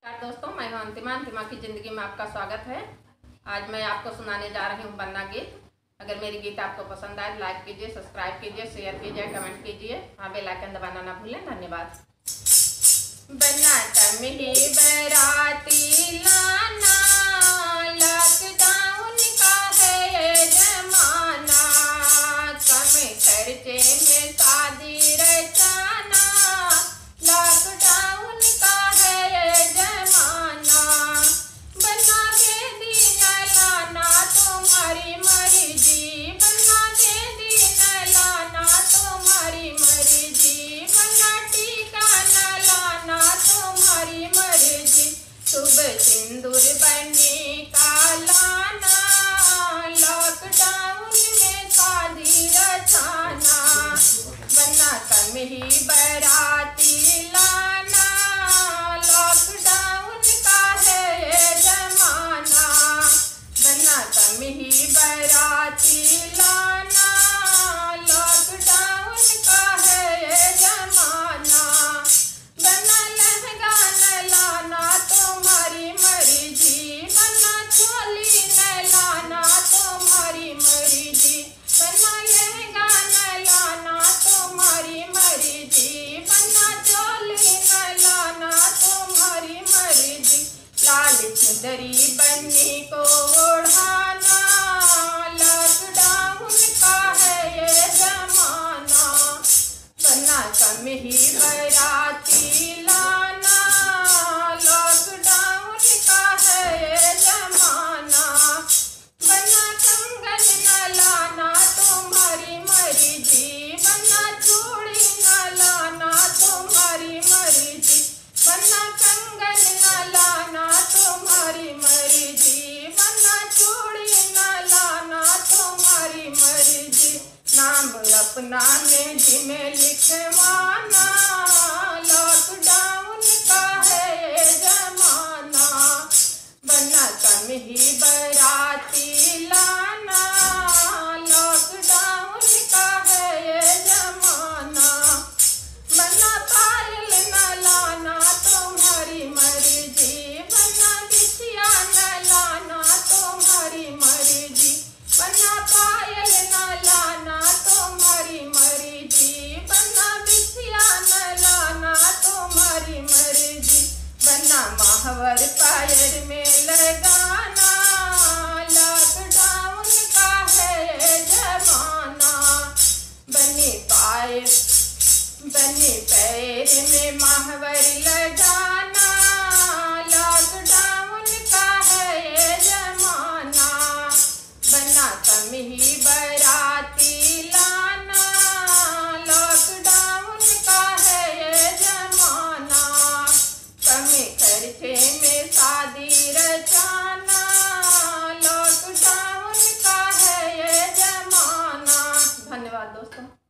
नमस्कार दोस्तों, मैं हूं अंतिमा। अंतिमा की ज़िंदगी में आपका स्वागत है। आज मैं आपको सुनाने जा रही हूं बन्ना गीत। अगर मेरी गीत आपको पसंद आए लाइक कीजिए, सब्सक्राइब कीजिए, शेयर कीजिए, कमेंट कीजिए। हाँ, बेल आइकन दबाना ना भूलें। धन्यवाद। बन्ना तम ही बराती लाना, लॉकडाउन का है ये जमाना, कम खर्चे में शादी रचाना, लॉकडाउन का है ये जमाना, बन्ना के दिन लाना तुम्हारी मर्जी, बन्ना के दिन लाना तुम्हारी मर्जी, बन्ना टीका न लाना तुम्हारी मर्जी, शुभ सिंदूर बनी का लाना, लॉकडाउन में शादी रचाना, बन्ना कम ही बराती लाना, लॉकडाउन का है ये जमाना, बन्ना कम ही बराती लाना, लॉकडाउन का है ये जमाना, बन्ना लहंगा न लाना तुम्हारी मर्जी, बन्ना चोली न लाना तुम्हारी मर्जी, बन्ना लहंगा न लाना तुम्हारी मर्जी, बन्ना चोली न लाना तुम्हारी मर्जी, लाल चुंदरी बन्नी को ओढ़ाना, लॉकडाउन का है ये जमाना, बन्ना कम ही बराती लाना, लॉकडाउन का है ये जमाना, बन्ना कंगन न लाना तुम्हारी मर्जी, बन्ना चूड़ी न लाना तुम्हारी मर्जी, बन्ना कंगन न लाना तुम्हारी मर्जी, बन्ना चूड़ी न लाना तुम्हारी मर्जी, नाम अपना मेहंदी में लिखवाना, लॉकडाउन का है ये जमाना, बन्ना कम ही बराती लाना, लॉकडाउन का है ये जमाना, बन्ना पायल न लाना तुम्हारी मर्जी, बन्ना बिछिया न लाना तुम्हारी मर्जी, बन्ना पायल न लाना तुम्हारी मर्जी, बन्ना बिछिया न लाना तुम्हारी मर्जी, बन्ना महावर पायल में लगाना, लॉकडाउन का है ये जमाना, बन्नी पैर में महावर लगाना, लॉकडाउन का है ये जमाना, बन्ना कम ही बराती लाना, लॉकडाउन का है ये जमाना, कम खर्चे में शादी रचाना, लॉकडाउन का है ये जमाना। धन्यवाद दोस्तों।